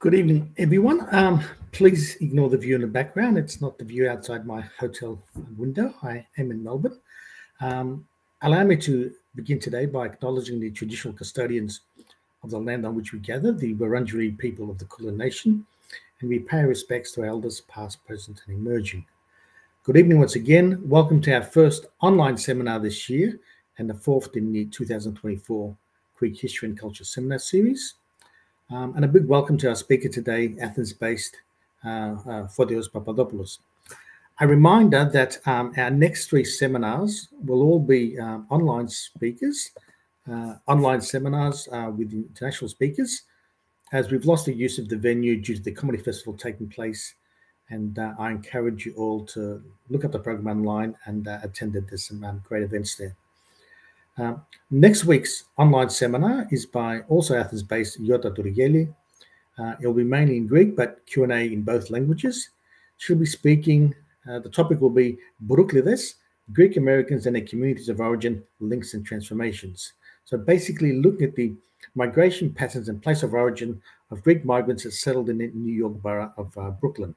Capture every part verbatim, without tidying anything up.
Good evening, everyone. Um, please ignore the view in the background. It's not the view outside my hotel window. I am in Melbourne. Um, allow me to begin today by acknowledging the traditional custodians of the land on which we gather, the Wurundjeri people of the Kulin Nation, and we pay respects to elders past, present, and emerging. Good evening once again. Welcome to our first online seminar this year and the fourth in the two thousand twenty-four Greek History and Culture Seminar Series. Um, and a big welcome to our speaker today, Athens-based uh, uh, Fotis Papadopoulos. A reminder that um, our next three seminars will all be um, online speakers, uh, online seminars uh, with international speakers, as we've lost the use of the venue due to the comedy festival taking place. And uh, I encourage you all to look up the program online and uh, attend it. There's some um, great events there. Uh, next week's online seminar is by also Athens-based Yota Tourigeli. Uh, it'll be mainly in Greek, but Q and A in both languages. She'll be speaking, uh, the topic will be Buruklides, Greek Americans and their communities of origin, links and transformations. So basically looking at the migration patterns and place of origin of Greek migrants that settled in the New York borough of uh, Brooklyn.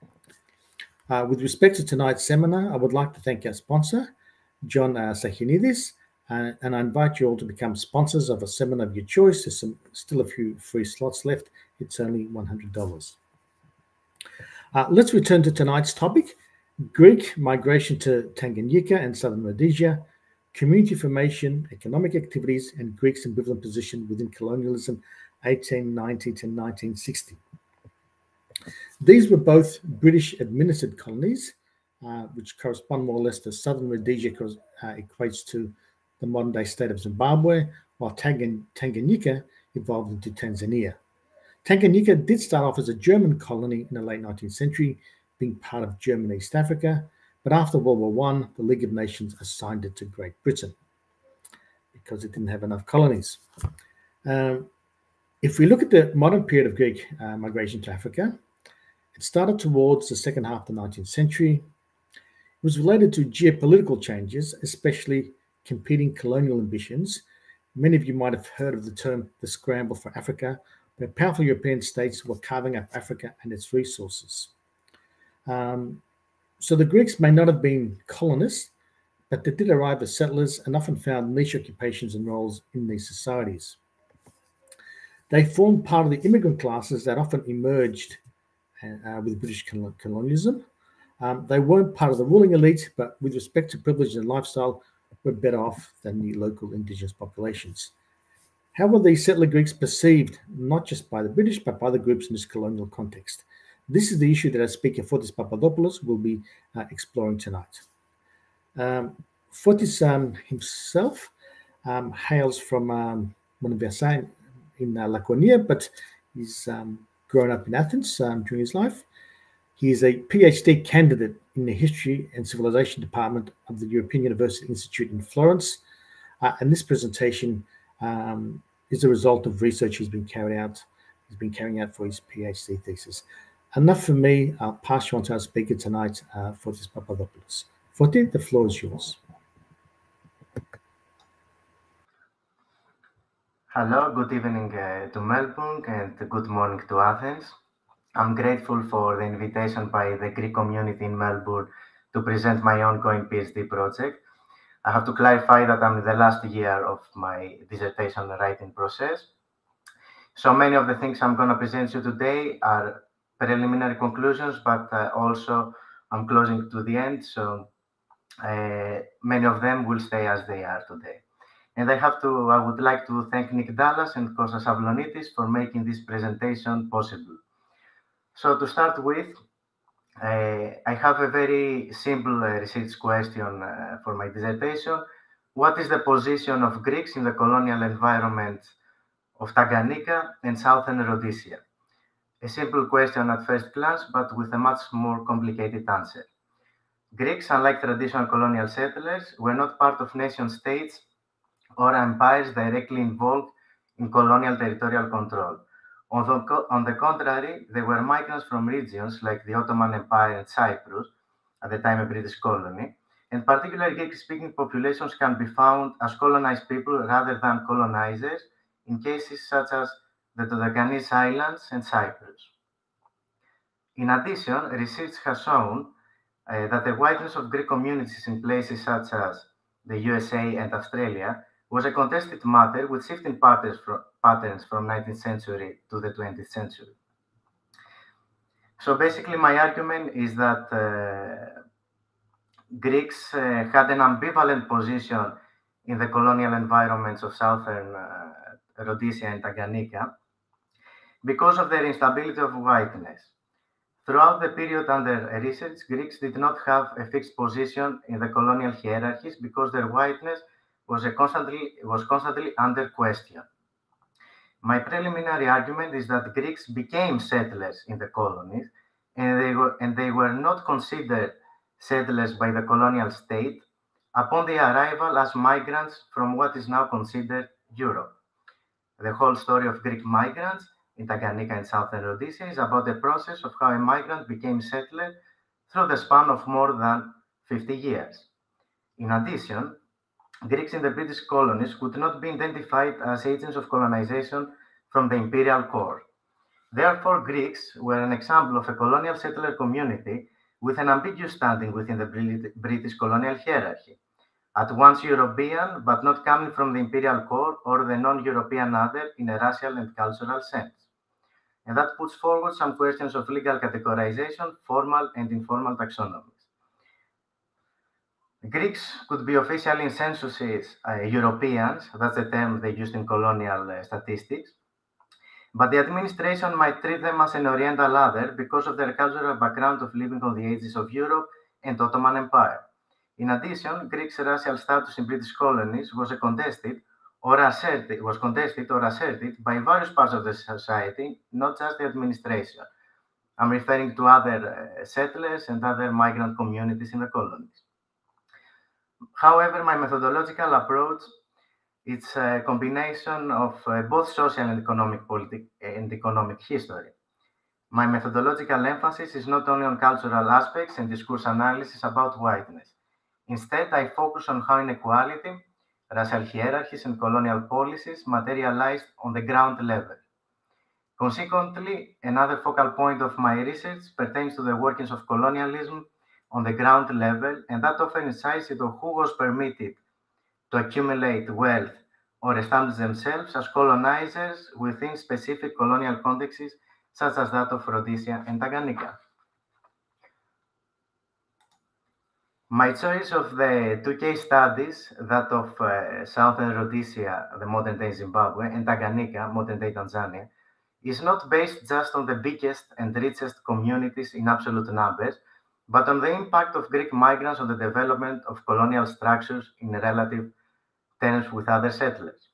Uh, with respect to tonight's seminar, I would like to thank our sponsor, John uh, Sachinidis, Uh, and I invite you all to become sponsors of a seminar of your choice. There's some, still a few free slots left. It's only one hundred dollars. Uh, let's return to tonight's topic, Greek migration to Tanganyika and Southern Rhodesia, community formation, economic activities, and Greeks' ambivalent position within colonialism, eighteen ninety to nineteen sixty. These were both British-administered colonies, uh, which correspond more or less to Southern Rhodesia uh, equates to the modern-day state of Zimbabwe, while Tanganyika evolved into Tanzania. Tanganyika did start off as a German colony in the late nineteenth century, being part of German East Africa, but after World War One, the League of Nations assigned it to Great Britain because it didn't have enough colonies. Um, if we look at the modern period of Greek uh, migration to Africa, it started towards the second half of the nineteenth century. It was related to geopolitical changes, especially competing colonial ambitions. Many of you might have heard of the term the scramble for Africa, where powerful European states were carving up Africa and its resources. Um, so the Greeks may not have been colonists, but they did arrive as settlers and often found niche occupations and roles in these societies. They formed part of the immigrant classes that often emerged uh, with British colonialism. Um, they weren't part of the ruling elite, but with respect to privilege and lifestyle, were better off than the local indigenous populations. How were these settler Greeks perceived, not just by the British, but by the groups in this colonial context? This is the issue that our speaker, Fotis Papadopoulos, will be uh, exploring tonight. Um, Fotis um, himself um, hails from um, Montversailles in uh, Laconia, but he's um, grown up in Athens um, during his life. He is a PhD candidate in the History and Civilization Department of the European University Institute in Florence. Uh, and this presentation um, is a result of research he's been carried out, he's been carrying out for his PhD thesis. Enough for me. I'll pass you on to our speaker tonight, uh, Fotis Papadopoulos. Fotis, the floor is yours. Hello, good evening uh, to Melbourne and good morning to Athens. I'm grateful for the invitation by the Greek community in Melbourne to present my ongoing PhD project. I have to clarify that I'm in the last year of my dissertation writing process. So many of the things I'm going to present you today are preliminary conclusions, but uh, also I'm closing to the end. So uh, many of them will stay as they are today. And I have to, I would like to thank Nick Dallas and Kostas Avlonitis for making this presentation possible. So to start with, uh, I have a very simple uh, research question uh, for my dissertation. What is the position of Greeks in the colonial environment of Tanganyika and Southern Rhodesia? A simple question at first glance, but with a much more complicated answer. Greeks, unlike traditional colonial settlers, were not part of nation states or empires directly involved in colonial territorial control. On the, on the contrary, they were migrants from regions like the Ottoman Empire and Cyprus, at the time a British colony, and particularly Greek-speaking populations can be found as colonized people rather than colonizers in cases such as the Dodecanese Islands, and Cyprus. In addition, research has shown uh, that the whiteness of Greek communities in places such as the U S A and Australia was a contested matter with shifting patterns from, patterns from nineteenth century to the twentieth century. So basically, my argument is that uh, Greeks uh, had an ambivalent position in the colonial environments of Southern uh, Rhodesia and Tanganyika because of their instability of whiteness. Throughout the period under research, Greeks did not have a fixed position in the colonial hierarchies because their whiteness was, a constantly, was constantly under question. My preliminary argument is that Greeks became settlers in the colonies, and they were, and they were not considered settlers by the colonial state upon their arrival as migrants from what is now considered Europe. The whole story of Greek migrants in Tanganyika and Southern Rhodesia is about the process of how a migrant became settler through the span of more than fifty years. In addition, Greeks in the British colonies could not be identified as agents of colonization from the imperial core. Therefore, Greeks were an example of a colonial settler community with an ambiguous standing within the British colonial hierarchy, at once European but not coming from the imperial core or the non-European other in a racial and cultural sense. And that puts forward some questions of legal categorization, formal and informal taxonomies. Greeks could be officially in censuses uh, Europeans, that's the term they used in colonial uh, statistics, but the administration might treat them as an Oriental other because of their cultural background of living on the edges of Europe and Ottoman Empire. In addition, Greeks' racial status in British colonies was contested or asserted, was contested or asserted by various parts of the society, not just the administration. I'm referring to other uh, settlers and other migrant communities in the colonies. However, my methodological approach is a combination of uh, both social and economic politic and economic history. My methodological emphasis is not only on cultural aspects and discourse analysis about whiteness. Instead, I focus on how inequality, racial hierarchies, and colonial policies materialized on the ground level. Consequently, another focal point of my research pertains to the workings of colonialism on the ground level, and that often incites into who was permitted to accumulate wealth or establish themselves as colonizers within specific colonial contexts, such as that of Rhodesia and Tanganyika. My choice of the two case studies, that of uh, Southern Rhodesia, the modern-day Zimbabwe, and Tanganyika, modern-day Tanzania, is not based just on the biggest and richest communities in absolute numbers, but on the impact of Greek migrants on the development of colonial structures in relative terms with other settlers.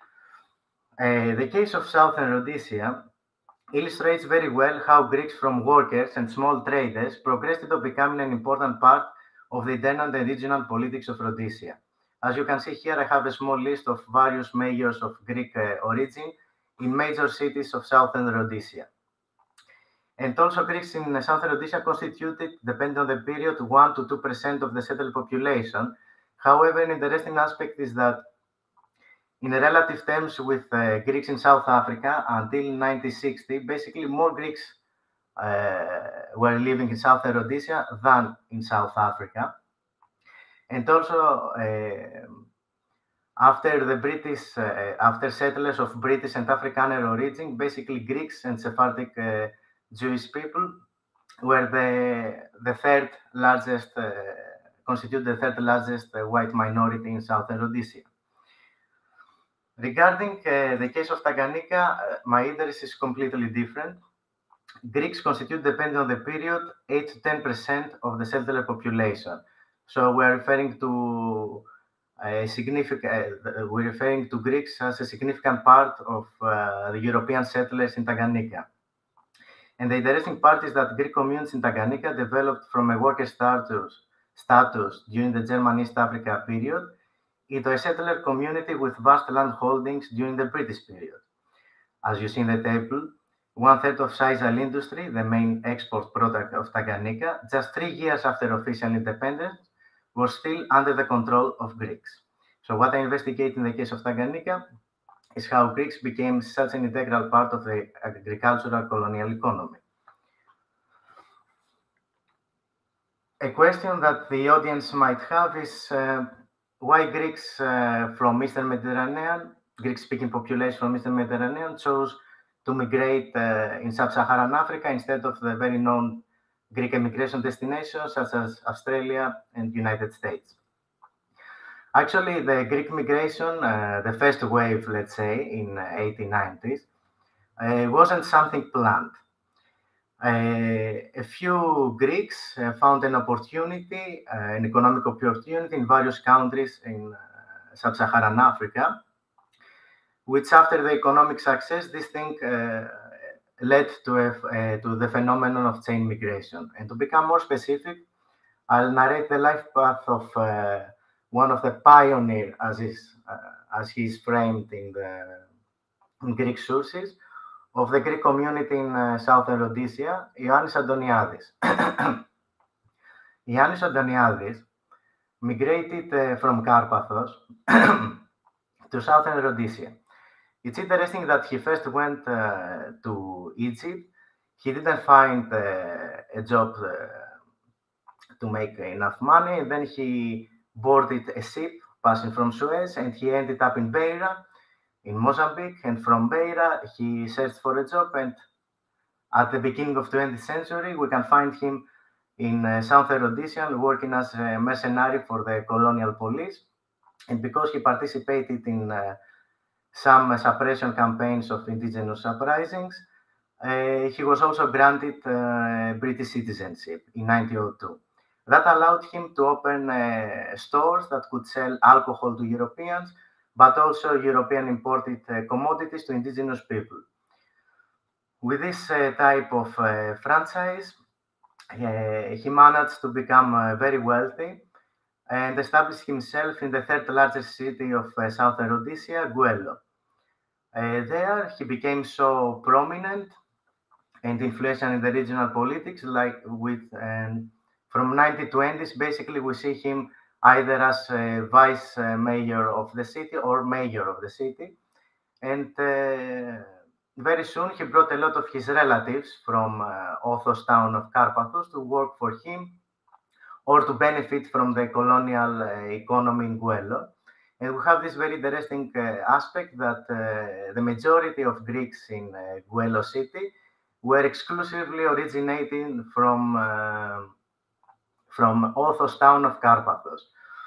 Uh, the case of Southern Rhodesia illustrates very well how Greeks from workers and small traders progressed into becoming an important part of the internal and regional politics of Rhodesia. As you can see here, I have a small list of various mayors of Greek uh, origin in major cities of Southern Rhodesia. And also Greeks in Southern Rhodesia constituted, depending on the period, one to two percent of the settled population. However, an interesting aspect is that in relative terms with uh, Greeks in South Africa until nineteen sixty, basically more Greeks uh, were living in Southern Rhodesia than in South Africa. And also, uh, after the British, uh, after settlers of British and Afrikaner origin, basically Greeks and Sephardic uh, Jewish people were the, the third largest, uh, constitute the third largest uh, white minority in Southern Rhodesia. Regarding uh, the case of Tanganyika, uh, my interest is completely different. Greeks constitute, depending on the period, eight to ten percent of the settler population. So we're referring to a significant, uh, we're referring to Greeks as a significant part of uh, the European settlers in Tanganyika. And the interesting part is that Greek communities in Tanganyika developed from a worker status, status during the German East Africa period into a settler community with vast land holdings during the British period. As you see in the table, one-third of sisal industry, the main export product of Tanganyika, just three years after official independence, was still under the control of Greeks. So what I investigate in the case of Tanganyika is how Greeks became such an integral part of the agricultural colonial economy. A question that the audience might have is uh, why Greeks uh, from Eastern Mediterranean, Greek-speaking population from Eastern Mediterranean, chose to migrate uh, in sub-Saharan Africa instead of the very known Greek emigration destinations such as Australia and United States. Actually, the Greek migration, uh, the first wave, let's say, in uh, eighteen nineties, uh, wasn't something planned. Uh, a few Greeks uh, found an opportunity, uh, an economic opportunity in various countries in uh, sub-Saharan Africa, which after the economic success, this thing uh, led to, a, uh, to the phenomenon of chain migration. And to become more specific, I'll narrate the life path of uh, one of the pioneer, as is uh, as he is framed in the in Greek sources, of the Greek community in uh, Southern Rhodesia, Ioannis Antoniadis. Ioannis Antoniadis migrated uh, from Carpathos to Southern Rhodesia. It's interesting that he first went uh, to Egypt. He didn't find uh, a job uh, to make enough money. Then he boarded a ship passing from Suez, and he ended up in Beira, in Mozambique. And from Beira, he searched for a job. And at the beginning of the twentieth century, we can find him in uh, Southern Rhodesia working as a mercenary for the colonial police. And because he participated in uh, some uh, suppression campaigns of indigenous uprisings, uh, he was also granted uh, British citizenship in nineteen oh two. That allowed him to open uh, stores that could sell alcohol to Europeans, but also European imported uh, commodities to indigenous people. With this uh, type of uh, franchise, uh, he managed to become uh, very wealthy and established himself in the third largest city of uh, Southern Rhodesia, Guello. Uh, there, he became so prominent and influential in the regional politics, like with um, from nineteen twenties, basically we see him either as a vice uh, mayor of the city or mayor of the city. And uh, very soon he brought a lot of his relatives from uh, Othos town of Carpathos to work for him or to benefit from the colonial uh, economy in Guello. And we have this very interesting uh, aspect that uh, the majority of Greeks in uh, Guello city were exclusively originating from uh, from Othos town of Carpathos.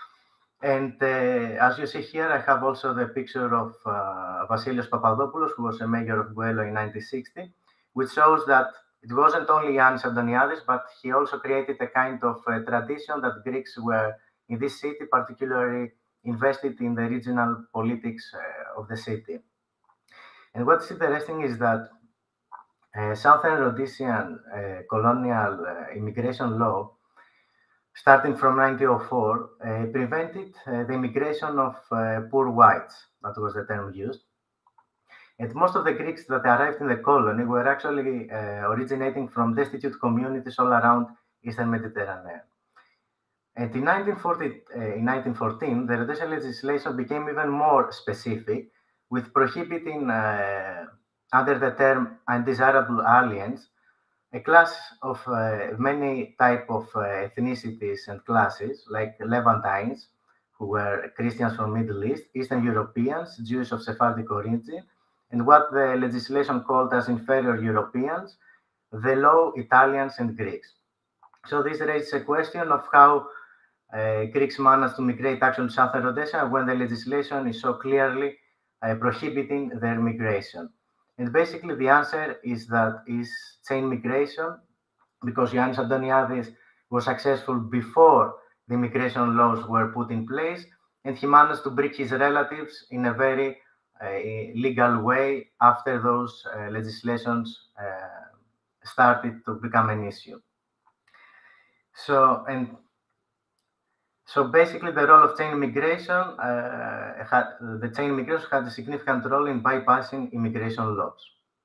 And uh, as you see here, I have also the picture of uh, Vasilios Papadopoulos, who was a mayor of Guello in nineteen sixty, which shows that it wasn't only Ioannis Antoniadis, but he also created a kind of uh, tradition that Greeks were in this city particularly invested in the regional politics uh, of the city. And what's interesting is that uh, Southern Rhodesian uh, colonial uh, immigration law, starting from nineteen oh four, uh, prevented uh, the immigration of uh, poor whites. That was the term used. And most of the Greeks that arrived in the colony were actually uh, originating from destitute communities all around Eastern Mediterranean. And in nineteen forty, uh, in nineteen fourteen, the Rhodesian legislation became even more specific, with prohibiting, uh, under the term undesirable aliens, a class of uh, many type of uh, ethnicities and classes, like Levantines, who were Christians from Middle East, Eastern Europeans, Jews of Sephardic origin, and what the legislation called as inferior Europeans, the low Italians and Greeks. So this raises a question of how uh, Greeks managed to migrate actually to Southern Rhodesia when the legislation is so clearly uh, prohibiting their migration. And basically the answer is that is chain migration, because Ioannis Antoniadis was successful before the immigration laws were put in place, and he managed to bring his relatives in a very uh, legal way after those uh, legislations uh, started to become an issue. So, and so basically the role of chain migration, uh, had, the chain migration had a significant role in bypassing immigration laws.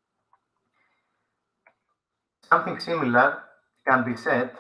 Something similar can be said.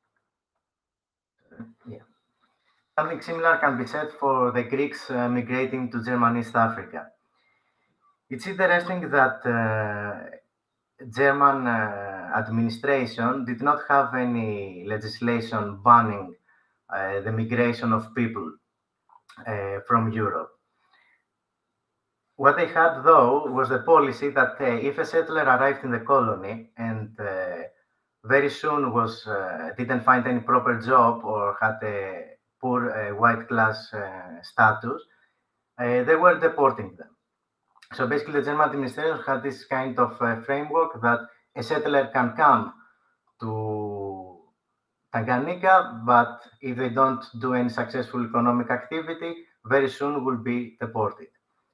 Yeah. Something similar can be said for the Greeks uh, migrating to German East Africa. It's interesting that uh, German uh, administration did not have any legislation banning uh, the migration of people uh, from Europe. What they had, though, was the policy that uh, if a settler arrived in the colony and uh, very soon was uh, didn't find any proper job or had a poor uh, white class uh, status, uh, they were deporting them. So basically, the German administration had this kind of uh, framework that a settler can come to Tanganyika, but if they don't do any successful economic activity, very soon will be deported.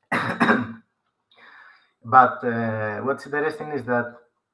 But uh, what's interesting is that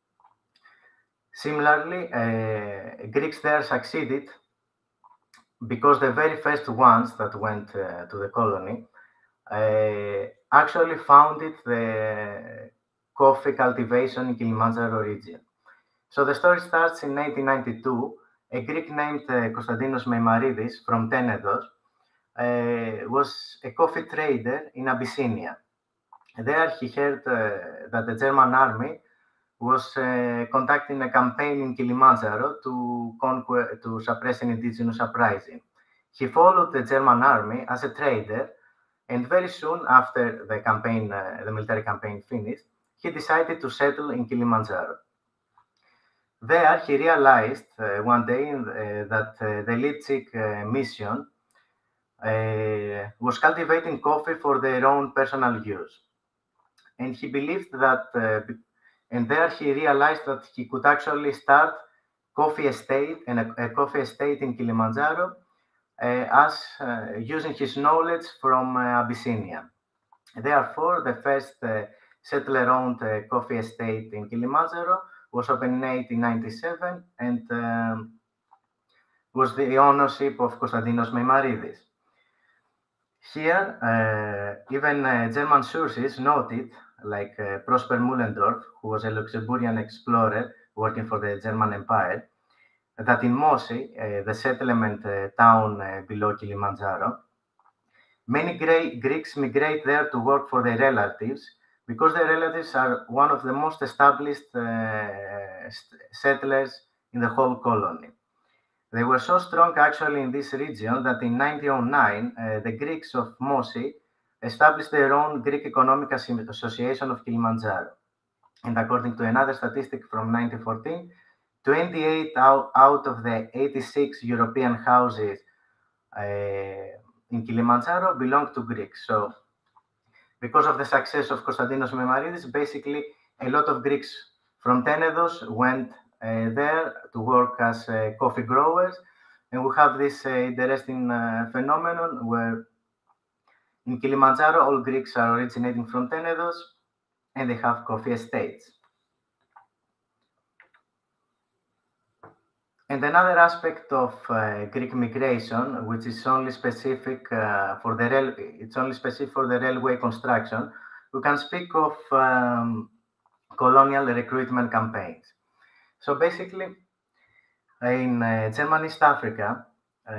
similarly, uh, Greeks there succeeded because the very first ones that went uh, to the colony uh, actually founded the coffee cultivation in Kilimanjaro region. So the story starts in eighteen ninety-two. A Greek named uh, Konstantinos Meimaridis from Tenedos uh, was a coffee trader in Abyssinia. There he heard uh, that the German army was uh, conducting a campaign in Kilimanjaro to conquer, to suppress an indigenous uprising. He followed the German army as a trader, and very soon after the campaign, uh, the military campaign finished, he decided to settle in Kilimanjaro. There, he realized uh, one day uh, that uh, the Leipzig uh, mission uh, was cultivating coffee for their own personal use. And he believed that, uh, and there he realized that he could actually start coffee estate and a, a coffee estate in Kilimanjaro uh, as uh, using his knowledge from uh, Abyssinia. Therefore, the first uh, settler-owned uh, coffee estate in Kilimanjaro was opened in eighteen ninety-seven and um, was the ownership of Konstantinos Meimaridis. Here, uh, even uh, German sources noted, like uh, Prosper Mullendorf, who was a Luxembourgian explorer working for the German Empire, that in Mosi, uh, the settlement uh, town uh, below Kilimanjaro, many Greeks migrate there to work for their relatives because their relatives are one of the most established uh, settlers in the whole colony. They were so strong actually in this region that in nineteen oh nine, uh, the Greeks of Mosi established their own Greek Economic Association of Kilimanjaro. And according to another statistic from nineteen fourteen, twenty-eight out, out of the eighty-six European houses uh, in Kilimanjaro belong to Greeks. So because of the success of Konstantinos Meimaridis, basically a lot of Greeks from Tenedos went uh, there to work as uh, coffee growers. And we have this uh, interesting uh, phenomenon where in Kilimanjaro, all Greeks are originating from Tenedos and they have coffee estates. And another aspect of uh, Greek migration, which is only specific uh, for the rail, it's only specific for the railway construction, we can speak of um, colonial recruitment campaigns. So basically, in uh, German East Africa, uh,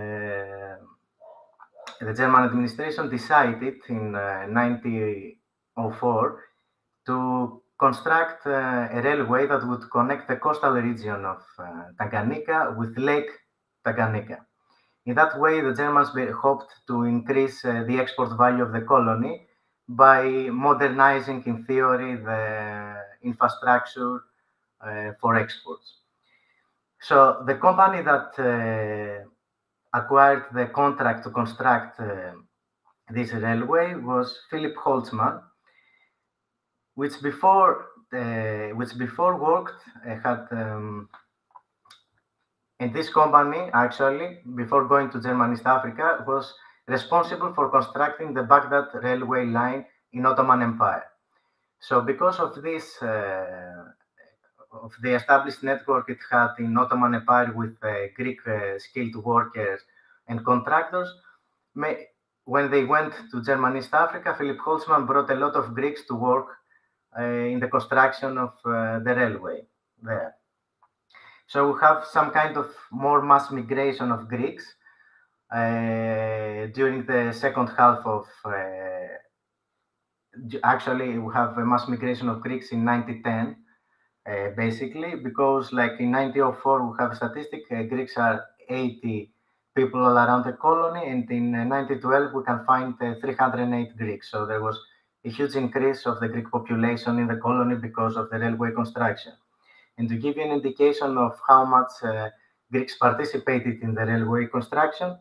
the German administration decided in uh, nineteen oh four to construct uh, a railway that would connect the coastal region of uh, Tanganyika with Lake Tanganyika. In that way, the Germans hoped to increase uh, the export value of the colony by modernizing, in theory, the infrastructure uh, for exports. So the company that uh, acquired the contract to construct uh, this railway was Philip Holtzmann, which before uh, which before worked uh, had um, and this company actually before going to German East Africa was responsible for constructing the Baghdad railway line in Ottoman Empire. So because of this uh, of the established network it had in Ottoman Empire with uh, Greek uh, skilled workers and contractors, may, when they went to German East Africa, Philip Holtzmann brought a lot of Greeks to work Uh, in the construction of uh, the railway there. So we have some kind of more mass migration of Greeks uh, during the second half of uh, actually, we have a mass migration of Greeks in nineteen ten, uh, basically, because like in nineteen oh four, we have a statistic, uh, Greeks are eighty people all around the colony, and in uh, nineteen twelve, we can find uh, three hundred eight Greeks. So there was a huge increase of the Greek population in the colony because of the railway construction. And to give you an indication of how much uh, Greeks participated in the railway construction,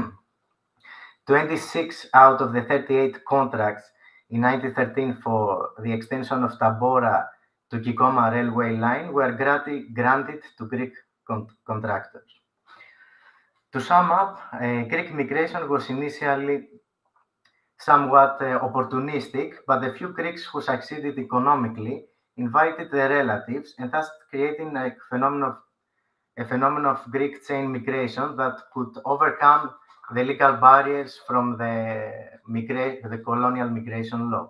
twenty-six out of the thirty-eight contracts in nineteen thirteen for the extension of Tabora to Kikoma railway line were granted, granted to Greek con contractors. To sum up, uh, Greek migration was initially somewhat uh, opportunistic, but the few Greeks who succeeded economically invited their relatives, and thus creating a phenomenon of, a phenomenon of Greek chain migration that could overcome the legal barriers from the, migra the colonial migration law.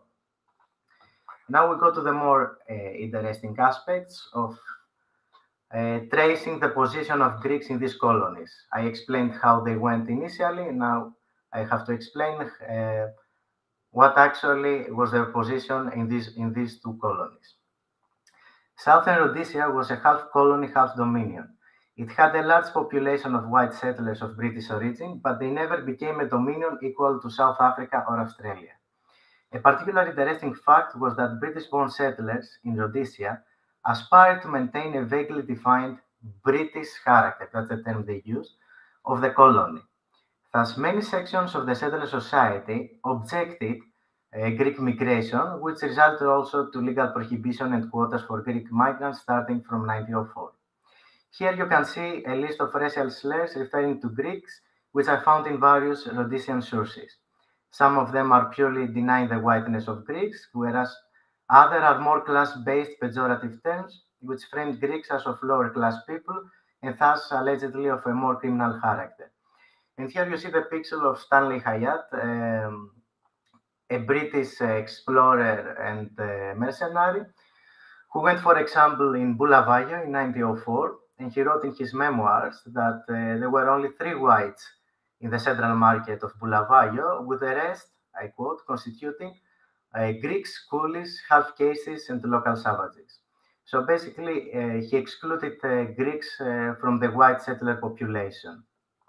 Now we go to the more uh, interesting aspects of uh, tracing the position of Greeks in these colonies. I explained how they went initially. Now I have to explain uh, what actually was their position in these, in these two colonies. Southern Rhodesia was a half colony, half dominion. It had a large population of white settlers of British origin, but they never became a dominion equal to South Africa or Australia. A particularly interesting fact was that British-born settlers in Rhodesia aspired to maintain a vaguely defined British character, that's the term they used, of the colony. Thus, many sections of the settler society objected uh, Greek migration, which resulted also to legal prohibition and quotas for Greek migrants starting from nineteen oh four. Here you can see a list of racial slurs referring to Greeks, which are found in various Rhodesian sources. Some of them are purely denying the whiteness of Greeks, whereas others are more class-based pejorative terms, which framed Greeks as of lower-class people and thus allegedly of a more criminal character. And here you see the picture of Stanley Hayat, um, a British uh, explorer and uh, mercenary, who went, for example, in Bulawayo in nineteen oh four, and he wrote in his memoirs that uh, there were only three whites in the central market of Bulawayo, with the rest, I quote, constituting uh, Greeks, coolies, half-castes, and local savages. So basically, uh, he excluded uh, Greeks uh, from the white settler population.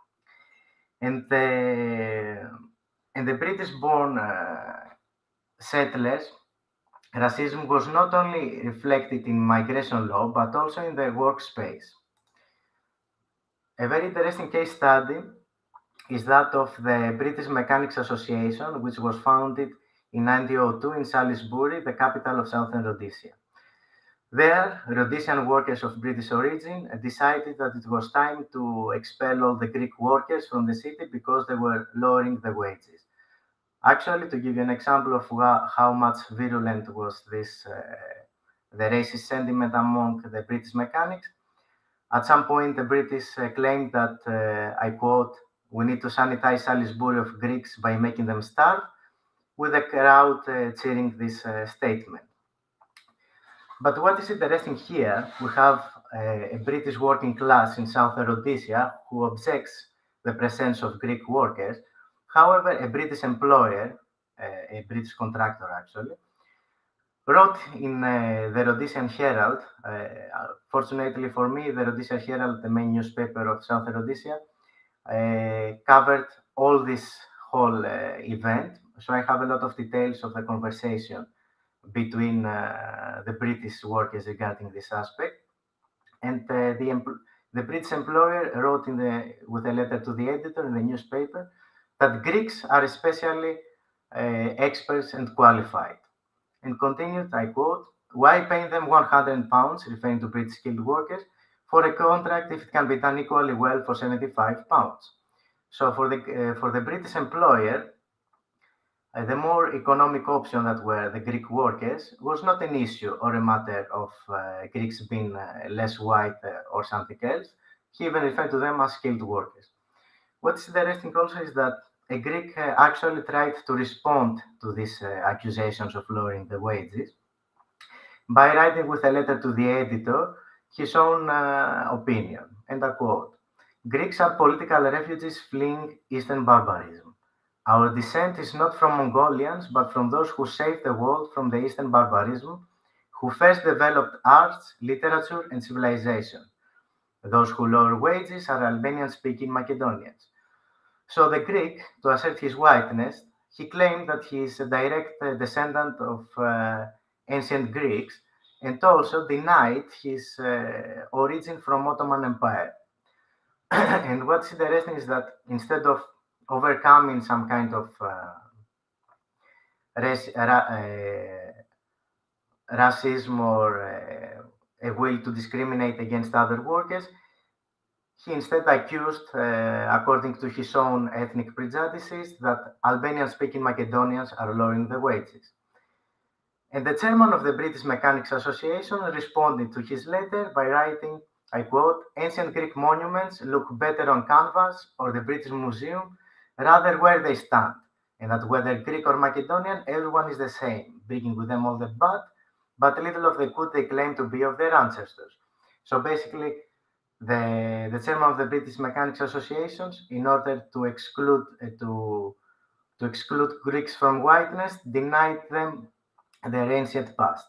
And the, and the British-born uh, settlers, racism was not only reflected in migration law, but also in the workspace. A very interesting case study is that of the British Mechanics Association, which was founded in nineteen oh two in Salisbury, the capital of Southern Rhodesia. There, Rhodesian workers of British origin decided that it was time to expel all the Greek workers from the city because they were lowering the wages. Actually, to give you an example of how much virulent was this, uh, the racist sentiment among the British mechanics, at some point the British uh, claimed that, uh, I quote, "We need to sanitize Salisbury of Greeks by making them starve," with the crowd uh, cheering this uh, statement. But what is interesting here, we have uh, a British working class in Southern Rhodesia who objects the presence of Greek workers. However, a British employer, uh, a British contractor actually, wrote in uh, the Rhodesian Herald, uh, fortunately for me, the Rhodesian Herald, the main newspaper of Southern Rhodesia, uh, covered all this whole uh, event. So I have a lot of details of the conversation between uh, the British workers regarding this aspect. And uh, the, the British employer wrote in the, with a letter to the editor in the newspaper that Greeks are especially uh, experts and qualified. And continued, I quote, "Why pay them one hundred pounds, referring to British skilled workers, for a contract if it can be done equally well for seventy-five pounds? So for the, uh, for the British employer, Uh, the more economic option that were the Greek workers was not an issue or a matter of uh, Greeks being uh, less white uh, or something else. He even referred to them as skilled workers. What's interesting also is that a Greek uh, actually tried to respond to these uh, accusations of lowering the wages by writing with a letter to the editor his own uh, opinion. And I quote, "Greeks are political refugees fleeing Eastern barbarism. Our descent is not from Mongolians, but from those who saved the world from the Eastern barbarism, who first developed arts, literature, and civilization. Those who lower wages are Albanian-speaking Macedonians. So the Greek, to assert his whiteness, he claimed that he is a direct uh, descendant of uh, ancient Greeks, and also denied his uh, origin from Ottoman Empire. And what's interesting is that instead of overcoming some kind of uh, race, ra- uh, racism or uh, a will to discriminate against other workers, he instead accused, uh, according to his own ethnic prejudices, that Albanian-speaking Macedonians are lowering the wages. And the chairman of the British Mechanics Association responded to his letter by writing, I quote, ancient Greek monuments look better on canvas or the British Museum rather where they stand, and that whether Greek or Macedonian, everyone is the same, bringing with them all the bad, but little of the good they claim to be of their ancestors. So basically, the, the chairman of the British Mechanics Associations, in order to exclude uh, to, to exclude Greeks from whiteness, denied them their ancient past.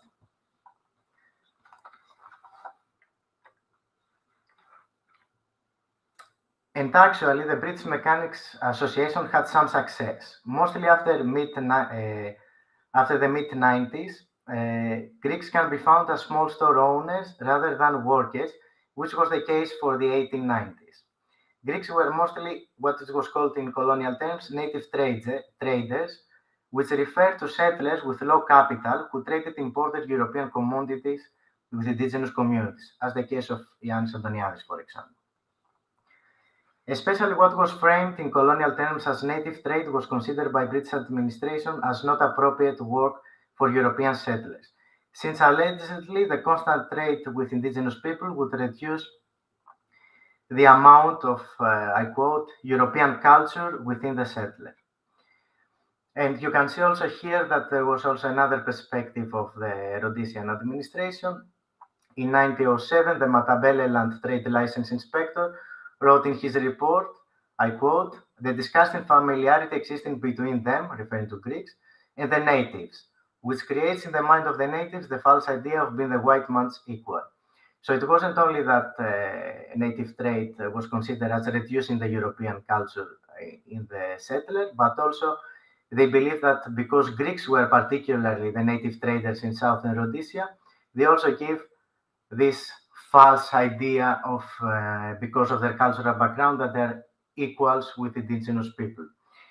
And actually, the British Mechanics Association had some success, mostly after mid uh, after the mid nineties. Uh, Greeks can be found as small store owners rather than workers, which was the case for the eighteen nineties. Greeks were mostly what it was called in colonial terms native traders, which refer to settlers with low capital who traded imported European commodities with indigenous communities, as the case of Ioannis Islands, for example. Especially what was framed in colonial terms as native trade was considered by British administration as not appropriate work for European settlers, since allegedly the constant trade with indigenous people would reduce the amount of, uh, I quote, European culture within the settler. And you can see also here that there was also another perspective of the Rhodesian administration. In nineteen oh seven, the Matabele Land Trade License Inspector wrote in his report, I quote, the disgusting familiarity existing between them, referring to Greeks, and the natives, which creates in the mind of the natives the false idea of being the white man's equal. So it wasn't only that uh, native trade uh, was considered as reducing the European culture uh, in the settler, but also they believed that because Greeks were particularly the native traders in Southern Rhodesia, they also give this false idea of, uh, because of their cultural background, that they're equals with indigenous people.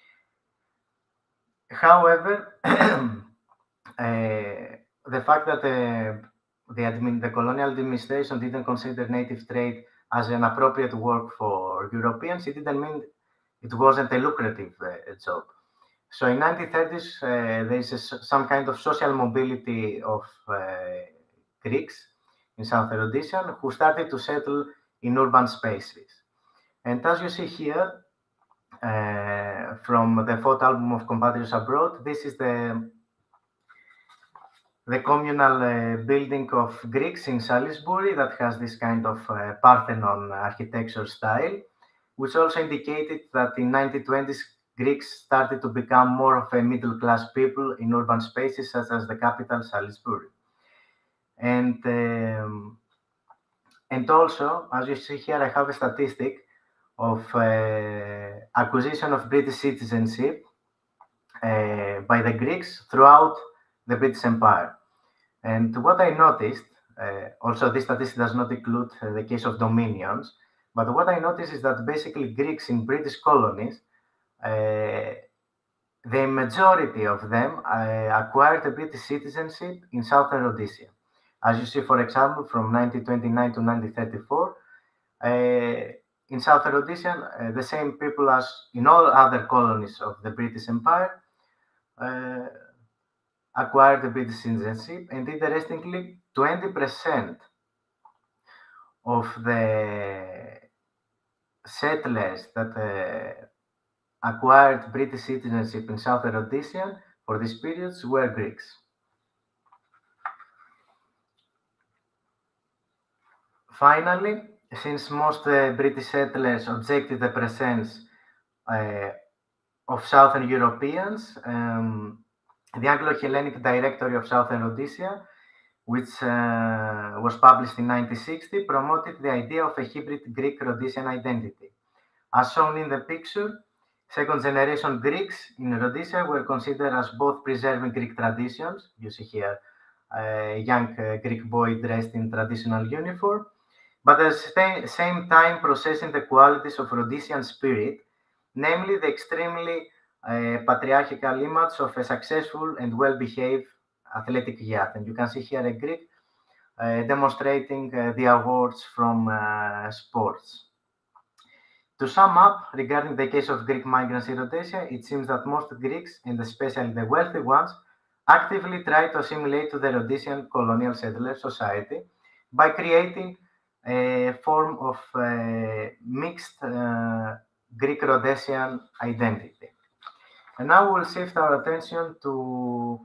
However, uh, the fact that uh, the, admin, the colonial administration didn't consider native trade as an appropriate work for Europeans, it didn't mean it wasn't a lucrative uh, job. So in nineteen thirties, uh, there is a, some kind of social mobility of uh, Greeks in South Rhodesia who started to settle in urban spaces. And as you see here, uh, from the photo album of Compatriots Abroad, this is the the communal uh, building of Greeks in Salisbury that has this kind of uh, Parthenon architecture style, which also indicated that in nineteen twenties, Greeks started to become more of a middle-class people in urban spaces such as the capital, Salisbury. And, um, and also, as you see here, I have a statistic of uh, acquisition of British citizenship uh, by the Greeks throughout the British Empire. And what I noticed, uh, also this statistic does not include uh, the case of dominions, but what I noticed is that basically Greeks in British colonies, uh, the majority of them uh, acquired a British citizenship in Southern Rhodesia. As you see, for example, from nineteen twenty-nine to nineteen thirty-four, uh, in Southern Rhodesia, uh, the same people as in all other colonies of the British Empire uh, acquired the British citizenship, and interestingly, twenty percent of the settlers that uh, acquired British citizenship in Southern Rhodesia for these periods were Greeks. Finally, since most uh, British settlers objected the presence uh, of Southern Europeans, um, the Anglo-Hellenic Directory of Southern Rhodesia, which uh, was published in nineteen sixty, promoted the idea of a hybrid Greek-Rhodesian identity. As shown in the picture, second-generation Greeks in Rhodesia were considered as both preserving Greek traditions. You see here a young uh, Greek boy dressed in traditional uniform, but at the same time processing the qualities of Rhodesian spirit, namely the extremely uh, patriarchal image of a successful and well-behaved athletic youth. And you can see here a Greek uh, demonstrating uh, the awards from uh, sports. To sum up, regarding the case of Greek migrants in Rhodesia, it seems that most Greeks, and especially the wealthy ones, actively try to assimilate to the Rhodesian colonial settler society by creating a form of uh, mixed uh, Greek-Rhodesian identity. And now we'll shift our attention to,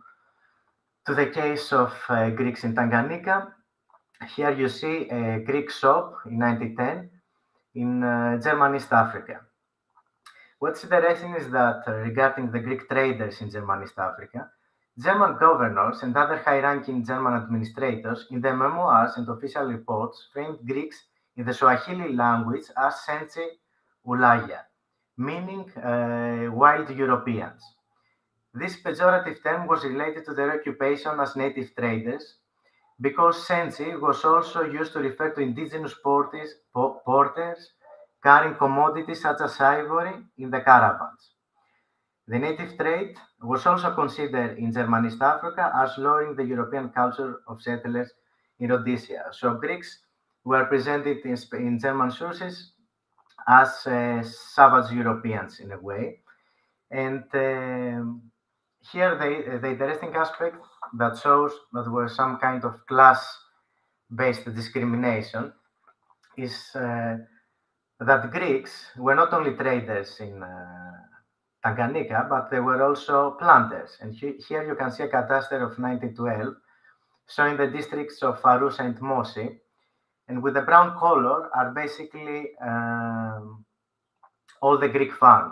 to the case of uh, Greeks in Tanganyika. Here you see a Greek shop in nineteen ten in uh, German East Africa. What's interesting is that uh, regarding the Greek traders in German East Africa, German governors and other high-ranking German administrators in their memoirs and official reports framed Greeks in the Swahili language as Sensi Ulaya, meaning uh, wild Europeans. This pejorative term was related to their occupation as native traders, because Sensi was also used to refer to indigenous porters, porters carrying commodities such as ivory in the caravans. The native trade was also considered in German East Africa as lowering the European culture of settlers in Rhodesia. So Greeks were presented in, in German sources as uh, savage Europeans in a way. And um, here the, the interesting aspect that shows that there was some kind of class-based discrimination is uh, that Greeks were not only traders in uh, Tanganyika, but they were also planters. And he, here you can see a cadastre of nineteen twelve showing the districts of Arusha and Mosi. And with the brown color are basically um, all the Greek farms.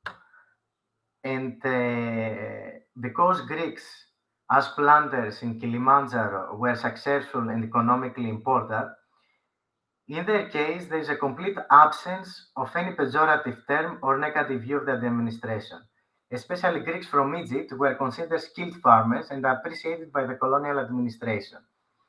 And uh, because Greeks, as planters in Kilimanjaro, were successful and economically important, in their case, there is a complete absence of any pejorative term or negative view of the administration. Especially Greeks from Egypt were considered skilled farmers and appreciated by the colonial administration.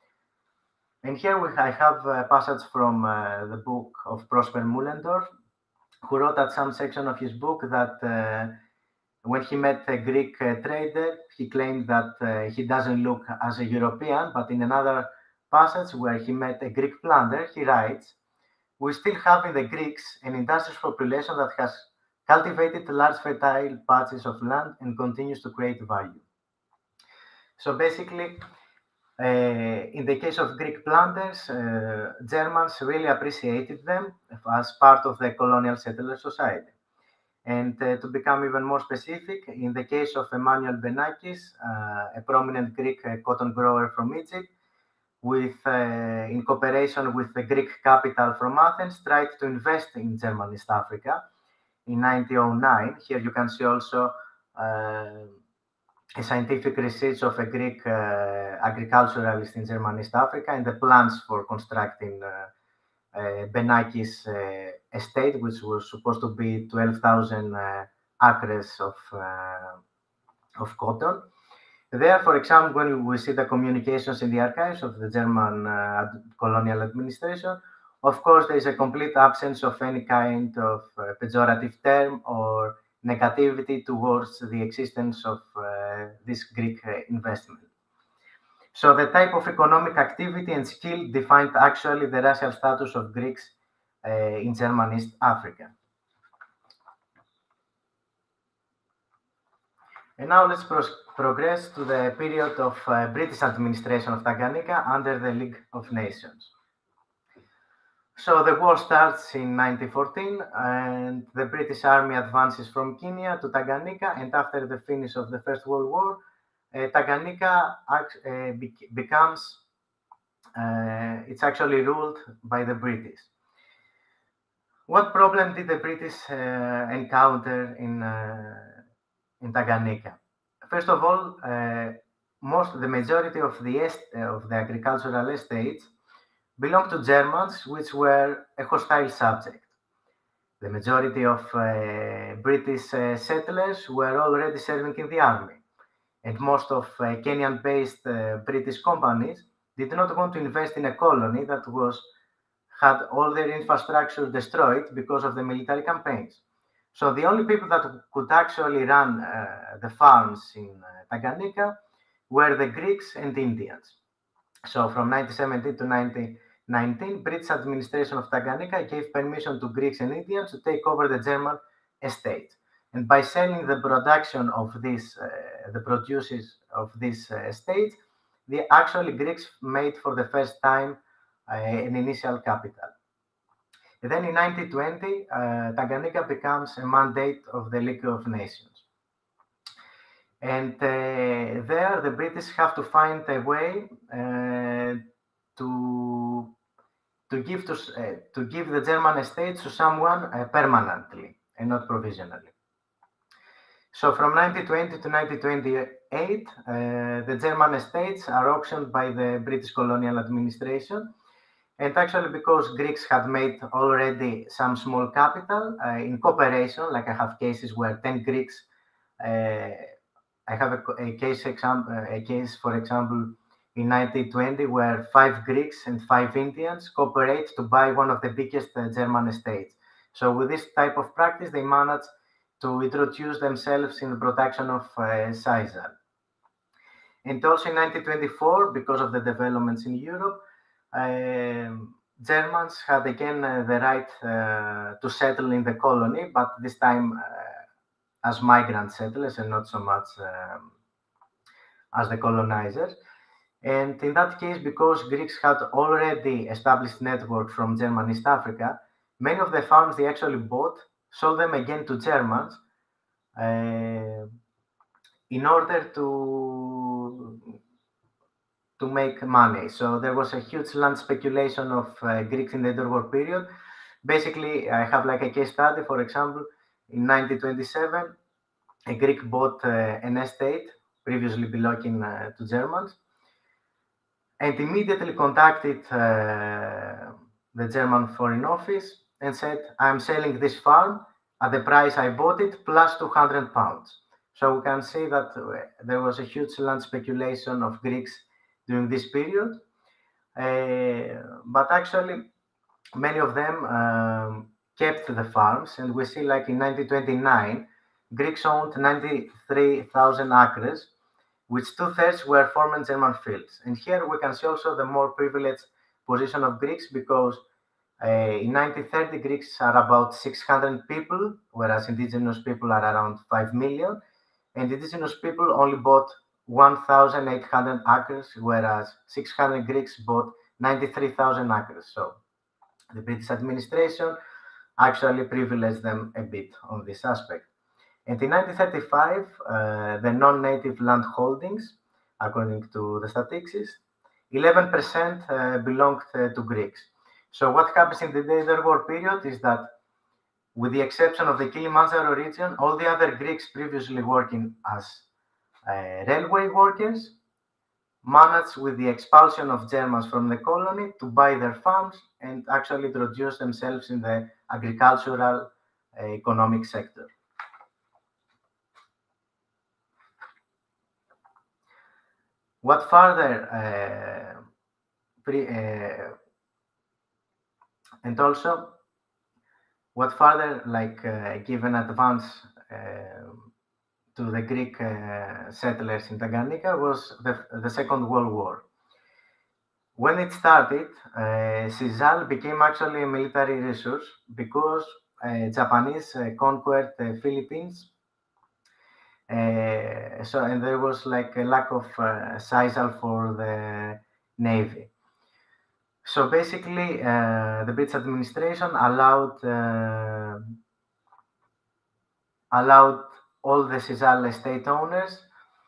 And here we, I have a passage from uh, the book of Prosper Mullendorf, who wrote at some section of his book that uh, when he met a Greek uh, trader, he claimed that uh, he doesn't look as a European, but in another passage where he met a Greek planter, he writes, "We still have in the Greeks an industrious population that has cultivated large fertile patches of land and continues to create value." So basically, uh, in the case of Greek planters, uh, Germans really appreciated them as part of the colonial settler society. And uh, to become even more specific, in the case of Emmanuel Benakis, uh, a prominent Greek uh, cotton grower from Egypt, with, uh, in cooperation with the Greek capital from Athens, tried to invest in German East Africa in nineteen oh nine. Here you can see also uh, a scientific research of a Greek uh, agriculturalist in German East Africa and the plans for constructing uh, uh, Benakis uh, estate, which was supposed to be twelve thousand uh, acres of, uh, of cotton. There, for example, when we see the communications in the archives of the German uh, colonial administration, of course, there is a complete absence of any kind of uh, pejorative term or negativity towards the existence of uh, this Greek uh, investment. So the type of economic activity and skill defined actually the racial status of Greeks uh, in German East Africa. And now let's pro progress to the period of uh, British administration of Tanganyika under the League of Nations. So the war starts in nineteen fourteen and the British Army advances from Kenya to Tanganyika, and after the finish of the First World War, uh, Tanganyika uh, be becomes, uh, it's actually ruled by the British. What problem did the British uh, encounter in, uh, in Tanganyika? First of all, uh, most the majority of the est- of the agricultural estates belonged to Germans, which were a hostile subject. The majority of uh, British uh, settlers were already serving in the army, and most of uh, Kenyan-based uh, British companies did not want to invest in a colony that was had all their infrastructure destroyed because of the military campaigns. So the only people that could actually run uh, the farms in uh, Tanganyika were the Greeks and Indians. So from nineteen seventeen to nineteen nineteen, British administration of Tanganyika gave permission to Greeks and Indians to take over the German estate. And by selling the production of this, uh, the produces of this uh, estate, the actually Greeks made for the first time uh, an initial capital. And then in nineteen twenty, uh, Tanganyika becomes a mandate of the League of Nations. And uh, there, the British have to find a way uh, to to give to uh, to give the German estates to someone uh, permanently and not provisionally. So from nineteen twenty to nineteen twenty-eight, uh, the German estates are auctioned by the British colonial administration. And actually, because Greeks had made already some small capital uh, in cooperation, like I have cases where ten Greeks, uh, I have a, a case example, a case, for example, in nineteen twenty, where five Greeks and five Indians cooperate to buy one of the biggest uh, German estates. So with this type of practice, they managed to introduce themselves in the production of uh, sisal. And also in nineteen twenty-four, because of the developments in Europe, um, Germans had again uh, the right uh, to settle in the colony, but this time uh, as migrant settlers and not so much um, as the colonizers. And in that case, because Greeks had already established network from German East Africa, many of the farms they actually bought sold them again to Germans uh, in order to to make money. So there was a huge land speculation of uh, Greeks in the interwar period. Basically, I have like a case study. For example, in nineteen twenty-seven, a Greek bought uh, an estate previously belonging uh, to Germans and immediately contacted uh, the German Foreign Office and said, I'm selling this farm at the price I bought it plus two hundred pounds. So we can see that there was a huge land speculation of Greeks during this period. Uh, but actually, many of them um, kept the farms. And we see like in nineteen twenty-nine, Greeks owned ninety-three thousand acres, which two-thirds were former German fields. And here we can see also the more privileged position of Greeks because uh, in nineteen thirty, Greeks are about six hundred people, whereas indigenous people are around five million. And indigenous people only bought one thousand eight hundred acres, whereas six hundred Greeks bought ninety-three thousand acres. So the British administration actually privileged them a bit on this aspect. And in nineteen thirty-five, uh, the non-native land holdings, according to the statistics, eleven percent uh, belonged uh, to Greeks. So what happens in the interwar period is that, with the exception of the Kilimanjaro region, all the other Greeks previously working as uh, railway workers managed, with the expulsion of Germans from the colony, to buy their farms and actually introduce themselves in the agricultural uh, economic sector. What further, uh, pre, uh, and also, what further, like, uh, give an advance uh, to the Greek uh, settlers in Tanganyika was the, the Second World War. When it started, uh, sisal became actually a military resource because uh, Japanese uh, conquered the Philippines. Uh, so, and there was like a lack of uh, sisal for the navy. So basically, uh, the British administration allowed uh, allowed all the sisal estate owners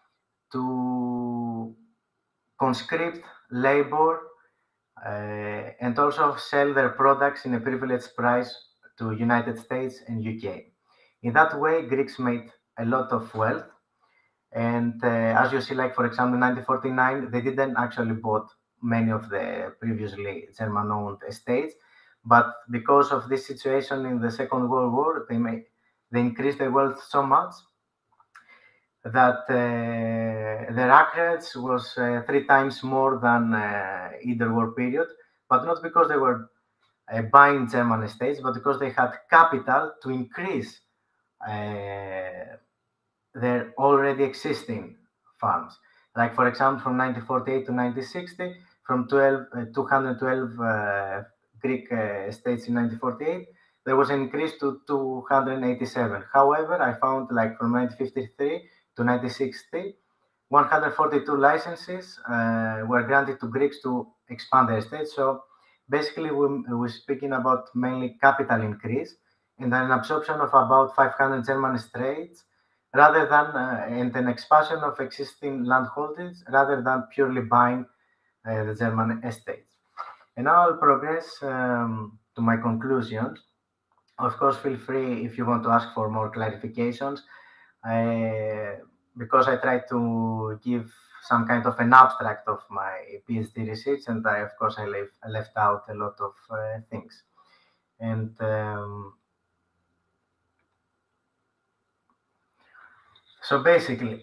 to conscript labor uh, and also sell their products in a privileged price to United States and U K. In that way, Greeks made a lot of wealth. And uh, as you see, like for example, in nineteen forty-nine, they didn't actually bought many of the previously German-owned estates, but because of this situation in the Second World War, they made they increased their wealth so much that uh, their acreage was uh, three times more than uh, interwar period, but not because they were uh, buying German estates, but because they had capital to increase uh, their already existing farms. Like for example, from nineteen forty-eight to nineteen sixty, from twelve, uh, two hundred twelve uh, Greek uh, estates in nineteen forty-eight, there was an increase to two hundred eighty-seven. However, I found like from nineteen fifty-three to nineteen sixty, one hundred forty-two licenses uh, were granted to Greeks to expand their estates. So basically, we, we're speaking about mainly capital increase and an absorption of about five hundred German estates rather than uh, and an expansion of existing landholdings rather than purely buying uh, the German estates. And now I'll progress um, to my conclusions. Of course, feel free if you want to ask for more clarifications, uh, because I try to give some kind of an abstract of my PhD research, and I, of course, I left, I left out a lot of uh, things. And um, so basically,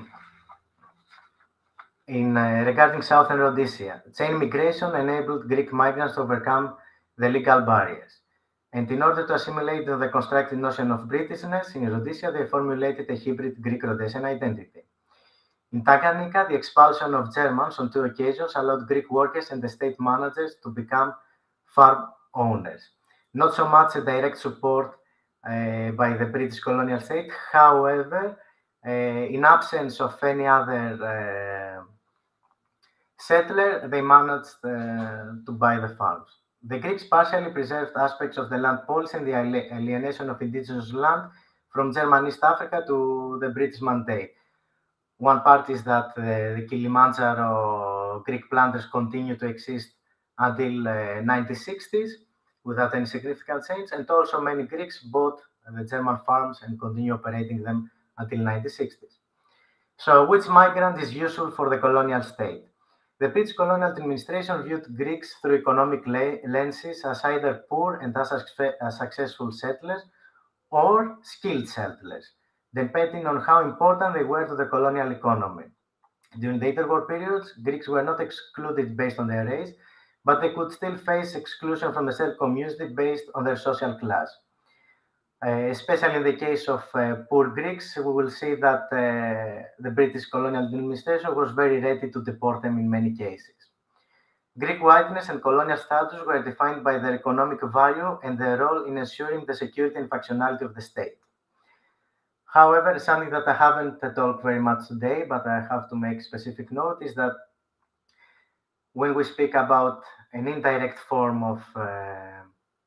in uh, regarding Southern Rhodesia, chain migration enabled Greek migrants to overcome the legal barriers. And in order to assimilate the constructed notion of Britishness in Rhodesia, they formulated a hybrid Greek-Rhodesian identity. In Tanganyika, the expulsion of Germans on two occasions allowed Greek workers and estate managers to become farm owners. Not so much a direct support uh, by the British colonial state, however, uh, in absence of any other uh, settler, they managed uh, to buy the farms. The Greeks partially preserved aspects of the land policy and the alienation of indigenous land from German East Africa to the British mandate. One part is that uh, the Kilimanjaro Greek planters continue to exist until uh, nineteen sixties without any significant change, and also many Greeks bought the German farms and continue operating them until nineteen sixties. So, which migrant is useful for the colonial state? The British colonial administration viewed Greeks through economic lenses as either poor and as, as successful settlers or skilled settlers, depending on how important they were to the colonial economy. During the interwar periods, Greeks were not excluded based on their race, but they could still face exclusion from the said community based on their social class. Uh, especially in the case of uh, poor Greeks, we will see that uh, the British colonial administration was very ready to deport them in many cases. Greek whiteness and colonial status were defined by their economic value and their role in ensuring the security and functionality of the state. However, something that I haven't talked very much today, but I have to make specific note, is that when we speak about an indirect form of uh,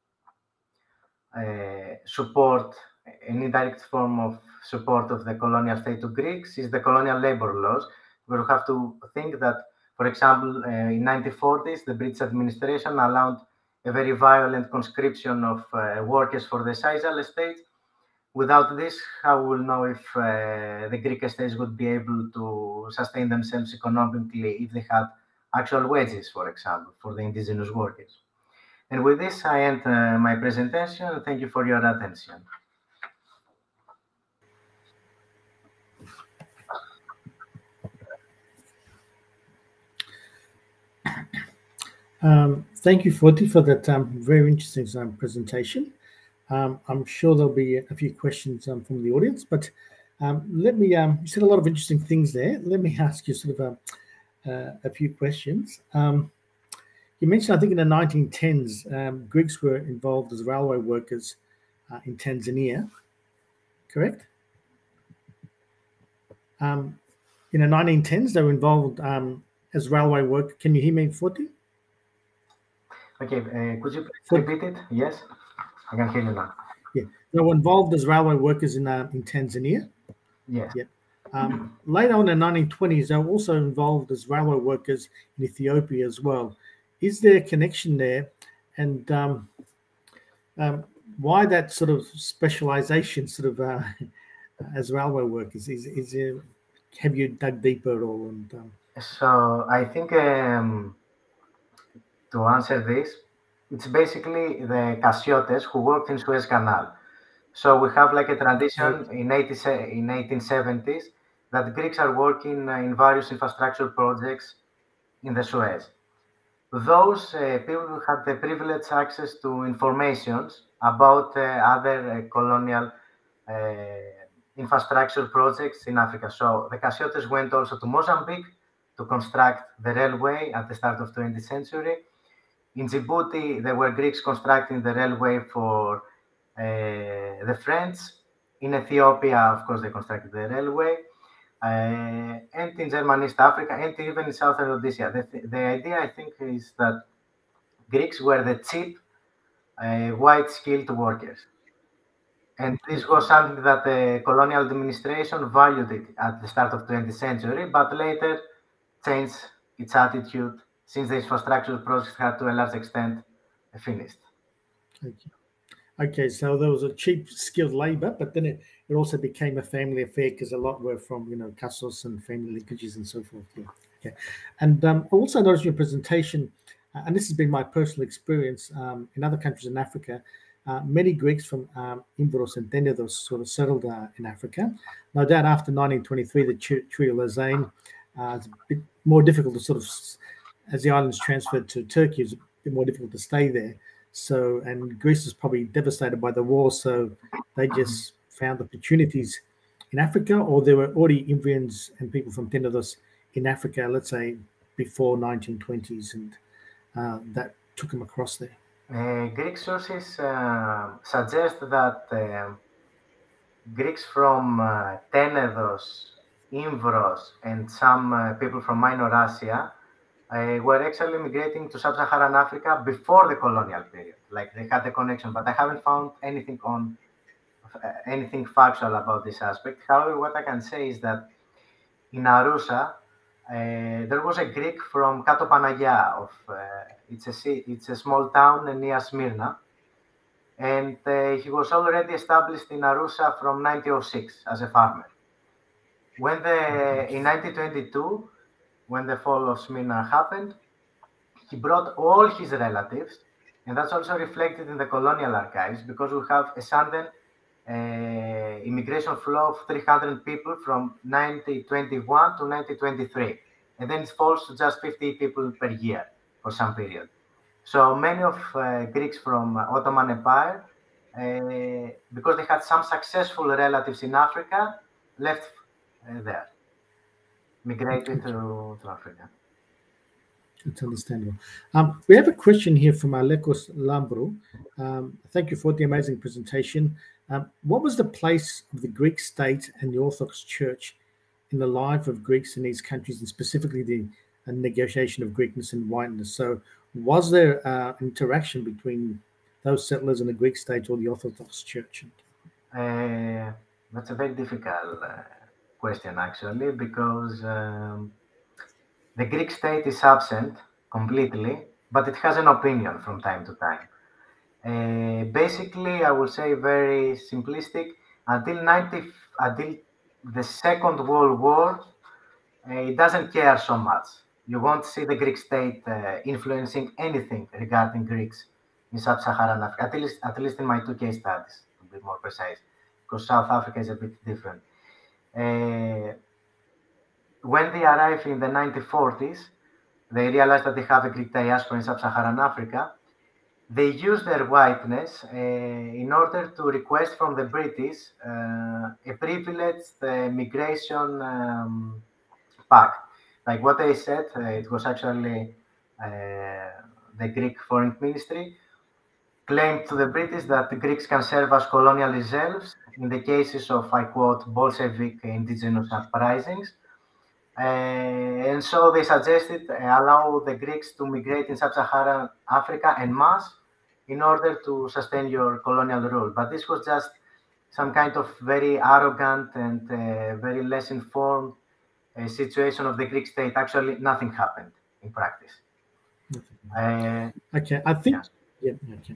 uh, support, an indirect form of support of the colonial state to Greeks is the colonial labor laws. We have to think that, for example, uh, in nineteen forties, the British administration allowed a very violent conscription of uh, workers for the Sisal estates. Without this, how we will know if uh, the Greek estates would be able to sustain themselves economically if they had actual wages, for example, for the indigenous workers. And with this, I end uh, my presentation. Thank you for your attention. Um, thank you, Fotis, for that um, very interesting um, presentation. Um, I'm sure there'll be a few questions um, from the audience, but um, let me, um, you said a lot of interesting things there. Let me ask you sort of a, uh, a few questions. Um, you mentioned, I think in the nineteen tens, um, Greeks were involved as railway workers uh, in Tanzania, correct? Um, in the nineteen tens, they were involved um, as railway workers. Can you hear me, Fotis? Okay, uh, could you please repeat it? Yes, I can hear you now. Yeah, they were involved as railway workers in uh, in Tanzania. Yes. Yeah. Um, later on in the nineteen twenties, they were also involved as railway workers in Ethiopia as well. Is there a connection there? And um, um, why that sort of specialization, sort of uh, as railway workers? Is is uh, have you dug deeper at all? And um, So I think um, to answer this, it's basically the Cassiotes who worked in Suez Canal. So we have like a tradition okay, in eighty, in eighteen seventies that Greeks are working uh, in various infrastructure projects in the Suez. Those uh, people who had the privileged access to informations about uh, other uh, colonial uh, infrastructure projects in Africa. So the Cassiotes went also to Mozambique to construct the railway at the start of twentieth century. In Djibouti, there were Greeks constructing the railway for uh, the French. In Ethiopia, of course, they constructed the railway. Uh, and in German East Africa, and even in Southern Rhodesia. The, th- the idea, I think, is that Greeks were the cheap, uh, white skilled workers. And this was something that the colonial administration valued it at the start of twentieth century, but later changed its attitude since the infrastructure project had to a large extent finished. okay. Okay, so there was a cheap skilled labor, but then it, it also became a family affair because a lot were from, you know, castles and family linkages and so forth. Yeah. Okay. And um, I also noticed in your presentation, uh, and this has been my personal experience um, in other countries in Africa, uh, many Greeks from um, Imbros and Tenedos sort of settled uh, in Africa. No doubt after nineteen twenty-three, the Treaty of Lausanne, uh, it's a bit more difficult to sort of, as the islands transferred to Turkey, it's a bit more difficult to stay there. So, and Greece was probably devastated by the war, so they just found opportunities in Africa, or there were already Immigrants and people from Tenedos in Africa, let's say before nineteen twenties, and uh, that took them across there. Uh, Greek sources uh, suggest that uh, Greeks from uh, Tenedos, Imbros, and some uh, people from Minor Asia uh, were actually migrating to sub-Saharan Africa before the colonial period. Like they had the connection, but I haven't found anything on uh, anything factual about this aspect. However, what I can say is that in Arousa, uh, there was a Greek from Kato Panagia. Of uh, it's a ci- it's a small town near Smyrna, and uh, he was already established in Arousa from nineteen oh six as a farmer. When the in nineteen twenty-two, when the fall of Smyrna happened, he brought all his relatives, and that's also reflected in the colonial archives because we have a sudden uh, immigration flow of three hundred people from nineteen twenty-one to nineteen twenty-three, and then it falls to just fifty people per year for some period. So many of uh, Greeks from uh, Ottoman Empire, uh, because they had some successful relatives in Africa, left uh, there, migrated Okay. to, to Africa. It's understandable. Um, we have a question here from Alekos Lambro. Um, thank you for the amazing presentation. Um, what was the place of the Greek state and the Orthodox Church in the life of Greeks in these countries, and specifically the uh, negotiation of Greekness and whiteness? So, was there uh, interaction between those settlers and the Greek state or the Orthodox Church? Uh, that's a very difficult uh, question, actually, because um, the Greek state is absent completely, but it has an opinion from time to time. Uh, basically, I will say very simplistic. Until ninety, until the Second World War, uh, it doesn't care so much. You won't see the Greek state uh, influencing anything regarding Greeks in sub-Saharan Africa. At least, at least in my two case studies, to be more precise, because South Africa is a bit different. Uh, when they arrived in the nineteen forties, they realized that they have a Greek diaspora in sub-Saharan Africa. They used their whiteness uh, in order to request from the British uh, a privileged uh, migration um, pact. Like what they said, uh, it was actually uh, the Greek Foreign Ministry claimed to the British that the Greeks can serve as colonial reserves in the cases of, I quote, Bolshevik indigenous uprisings. Uh, and so they suggested uh, allow the Greeks to migrate in sub-Saharan Africa en masse in order to sustain your colonial rule. But this was just some kind of very arrogant and uh, very less informed uh, situation of the Greek state. Actually, nothing happened in practice. Uh, Okay, I think, yeah. yeah, okay.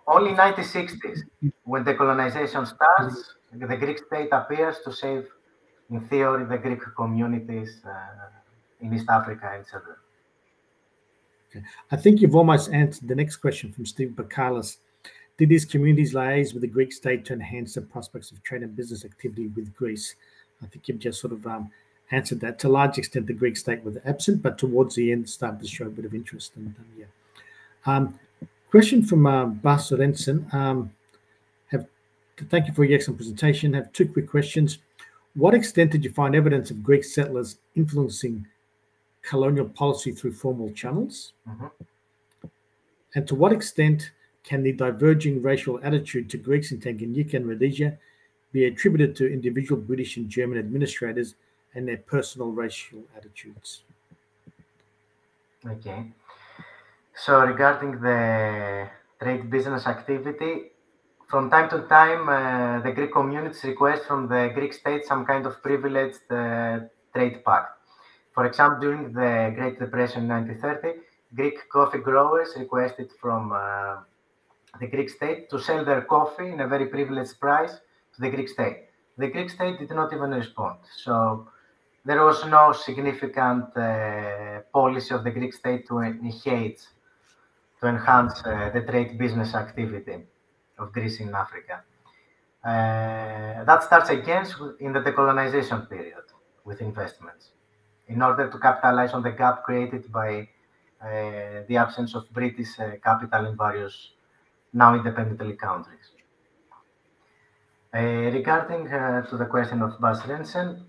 only nineteen sixties, when the colonization starts, the Greek state appears to save, in theory, the Greek communities uh, in East Africa, et cetera. Okay. I think you've almost answered the next question from Steve Bakalis. Did these communities liaise with the Greek state to enhance the prospects of trade and business activity with Greece? I think you've just sort of um, answered that. To a large extent, the Greek state was absent, but towards the end started to show a bit of interest. And um, yeah. Um, question from uh, Bas Sorensen. Um, have thank you for your excellent presentation. Have two quick questions. What extent did you find evidence of Greek settlers influencing colonial policy through formal channels? Mm-hmm. And to what extent can the diverging racial attitude to Greeks in Tanganyika and Rhodesia be attributed to individual British and German administrators and their personal racial attitudes? Okay. So regarding the trade business activity, from time to time, uh, the Greek communities request from the Greek state some kind of privileged uh, trade pact. For example, during the Great Depression in nineteen thirty, Greek coffee growers requested from uh, the Greek state to sell their coffee in a very privileged price to the Greek state. The Greek state did not even respond. So there was no significant uh, policy of the Greek state to enhance, to enhance uh, the trade business activity of Greece in Africa. Uh, that starts again in the decolonization period with investments, in order to capitalize on the gap created by uh, the absence of British uh, capital in various now independently countries. Uh, regarding uh, to the question of Bas Rensen,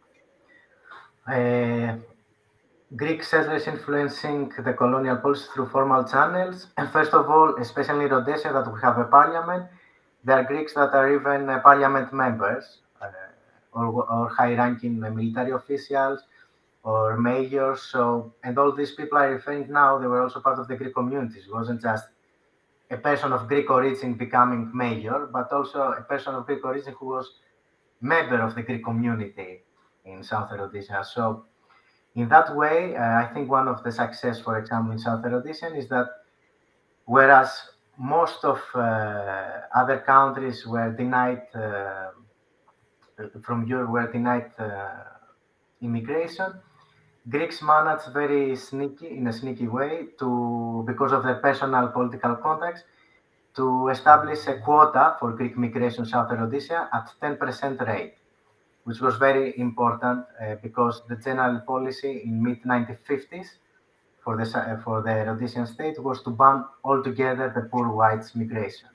uh, Greek settlers influencing the colonial policy through formal channels. And first of all, especially in Rhodesia, that we have a parliament, there are Greeks that are even uh, parliament members uh, or, or high-ranking military officials or mayors. So, and all these people are referring now, they were also part of the Greek communities. It wasn't just a person of Greek origin becoming mayor, but also a person of Greek origin who was member of the Greek community in Southern Rhodesia. So in that way, uh, I think one of the success, for example, in Southern Rhodesia is that whereas most of uh, other countries were denied uh, from Europe were denied uh, immigration, Greeks managed very sneaky, in a sneaky way, to because of their personal political contacts, to establish a quota for Greek migration Southern Rhodesia at ten percent rate, which was very important uh, because the general policy in mid nineteen fifties for the uh, for the Rhodesian state was to ban altogether the poor whites migration.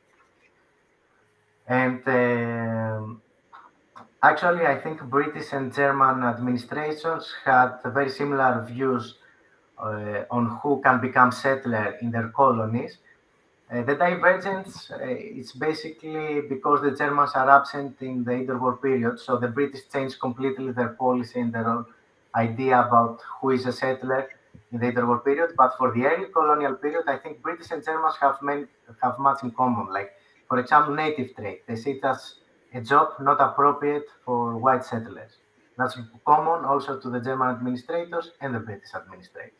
And um, actually, I think British and German administrations had very similar views uh, on who can become settler in their colonies. Uh, the divergence uh, is basically because the Germans are absent in the interwar period, so the British changed completely their policy and their own idea about who is a settler in the interwar period. But for the early colonial period, I think British and Germans have, many, have much in common. Like, for example, native trade. They see it as a job not appropriate for white settlers. That's common also to the German administrators and the British administrators.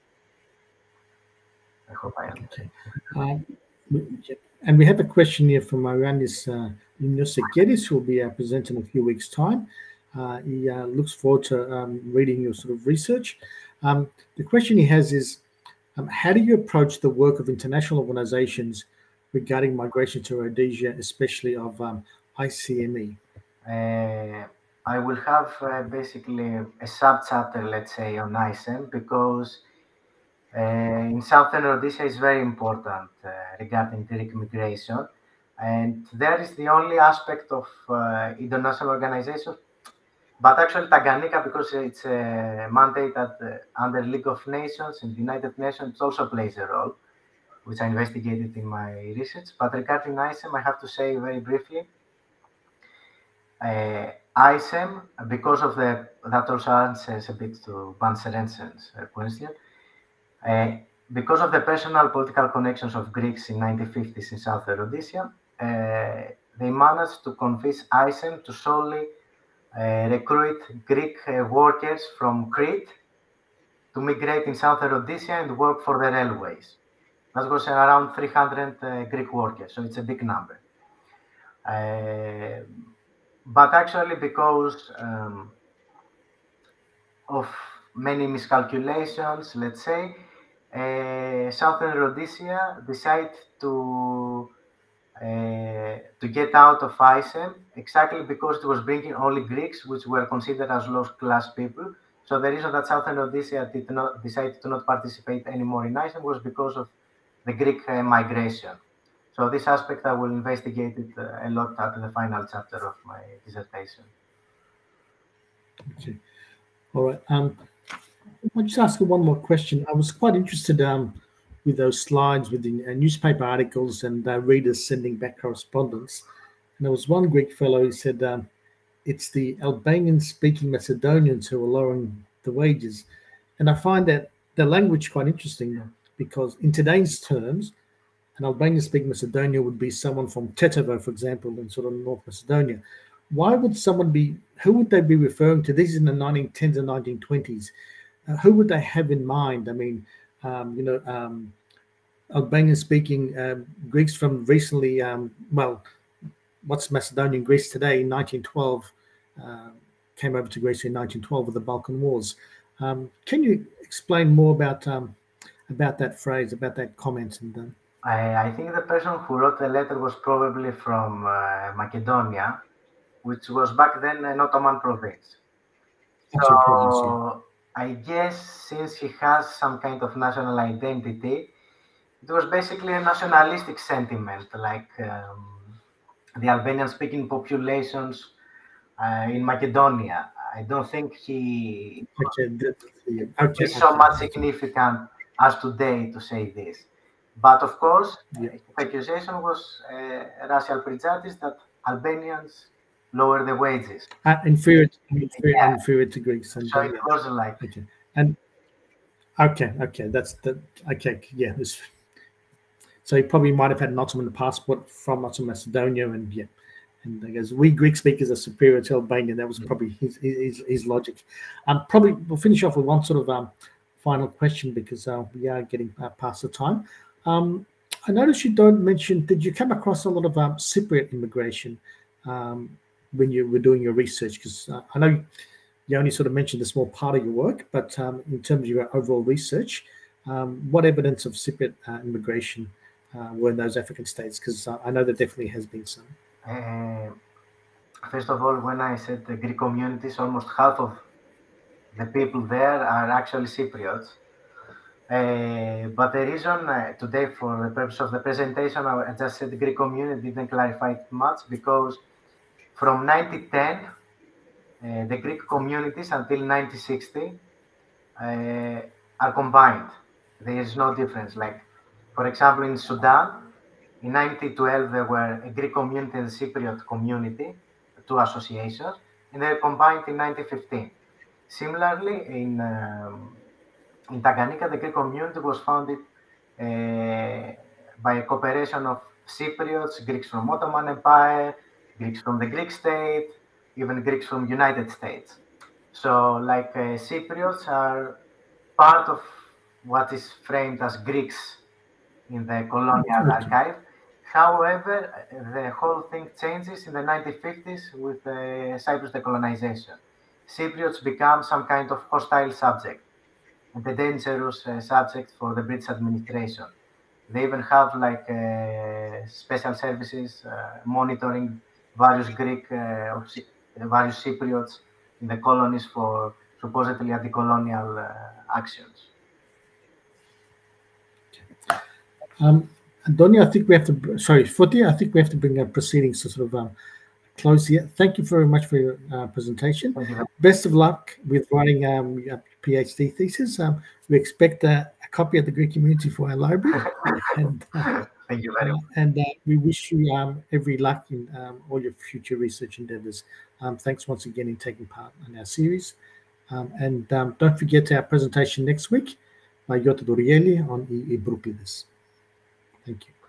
I hope I answered. Um, and we have a question here from Ioannis uh, Ioannis, who will be uh, presenting in a few weeks' time. Uh, he uh, looks forward to um, reading your sort of research. Um, the question he has is, um, how do you approach the work of international organizations regarding migration to Rhodesia, especially of um, I C M E? Uh, I will have uh, basically a sub-chapter, let's say, on I S E M, because uh, in Southern Rhodesia is very important uh, regarding Greek migration. And there is the only aspect of uh, international organizations, but actually Tanganyika, because it's a mandate at, uh, under League of Nations and United Nations, also plays a role, which I investigated in my research. But regarding I S E M, I have to say very briefly, uh, I S E M, because of the, that also answers a bit to Van Serensen's uh, question, uh, because of the personal political connections of Greeks in nineteen fifties in Southern Rhodesia, uh, they managed to convince I S E M to solely uh, recruit Greek uh, workers from Crete to migrate in Southern Rhodesia and work for the railways. That was around three hundred uh, Greek workers, so it's a big number. Uh, but actually, because um, of many miscalculations, let's say, uh, Southern Rhodesia decided to uh, to get out of I S E M exactly because it was bringing only Greeks, which were considered as low-class people. So the reason that Southern Rhodesia did not decide to not participate anymore in I S E M was because of the Greek uh, migration. So this aspect I will investigate it uh, a lot at the final chapter of my dissertation. Okay. All right. Um, I'll just ask you one more question. I was quite interested um, with those slides with the uh, newspaper articles and uh, readers sending back correspondence. And there was one Greek fellow who said um, it's the Albanian-speaking Macedonians who are lowering the wages. And I find that the language quite interesting because in today's terms, an Albanian-speaking Macedonia would be someone from Tetovo, for example, in sort of North Macedonia. Why would someone be, who would they be referring to? This is in the nineteen tens and nineteen twenties. Uh, who would they have in mind? I mean, um, you know, um, Albanian-speaking um, Greeks from recently, um, well, what's Macedonian Greece today? In nineteen twelve, uh, came over to Greece in nineteen twelve with the Balkan Wars. Um, can you explain more about um, about that phrase, about that comment? And um, I, I think the person who wrote the letter was probably from uh, Macedonia, which was back then an Ottoman province. So province, yeah. I guess since he has some kind of national identity, it was basically a nationalistic sentiment, like um, the Albanian-speaking populations uh, in Macedonia. I don't think he okay, that, yeah. okay, is so okay, much okay. significant as today to say this. But of course, yeah. the accusation was uh, racial prejudice that Albanians lower the wages. Uh, inferior, inferior, Yeah. inferior to Greeks. And, So uh, it yeah. was like, okay, and okay, okay, that's the okay, yeah. This, so he probably might have had an Ottoman passport from Ottoman Macedonia, and yeah, and I guess we Greek speakers are superior to Albania. That was probably his his, his logic. Um, probably we'll finish off with one sort of um final question because uh, we are getting uh, past the time. Um, I noticed you don't mention. Did you come across a lot of um, Cypriot immigration um, when you were doing your research? Because uh, I know you only sort of mentioned a small part of your work, but um, in terms of your overall research, um, what evidence of Cypriot uh, immigration uh, were in those African states? Because uh, I know there definitely has been some. uh, first of all, when I said the Greek communities, almost half of the people there are actually Cypriots. Uh, but the reason uh, today, for the purpose of the presentation, I just said the Greek community, didn't clarify it much because from nineteen ten, uh, the Greek communities until nineteen sixty uh, are combined. There is no difference. Like, for example, in Sudan, in nineteen twelve, there were a Greek community and a Cypriot community, two associations, and they were combined in nineteen fifteen. Similarly, in um, in Tanganyika, the Greek community was founded uh, by a cooperation of Cypriots, Greeks from Ottoman Empire, Greeks from the Greek state, even Greeks from United States. So, like uh, Cypriots are part of what is framed as Greeks in the colonial archive. However, the whole thing changes in the nineteen fifties with the Cyprus decolonization. Cypriots become some kind of hostile subject and a dangerous uh, subject for the British administration. They even have like uh, special services uh, monitoring various Greek, uh, or various Cypriots in the colonies for supposedly anti-colonial uh, actions. Um, Antonio, I think we have to, sorry, Foti, I think we have to bring our proceedings to sort of um, close here. Thank you very much for your uh, presentation. You. Best of luck with writing um, your PhD thesis. Um, we expect uh, a copy of the Greek community for our library. and uh, Thank you very much. Uh, and uh, we wish you um, every luck in um, all your future research endeavors. Um, thanks once again in taking part in our series. Um, and um, don't forget our presentation next week by Yota Dorieli on e Bruclides. Thank you.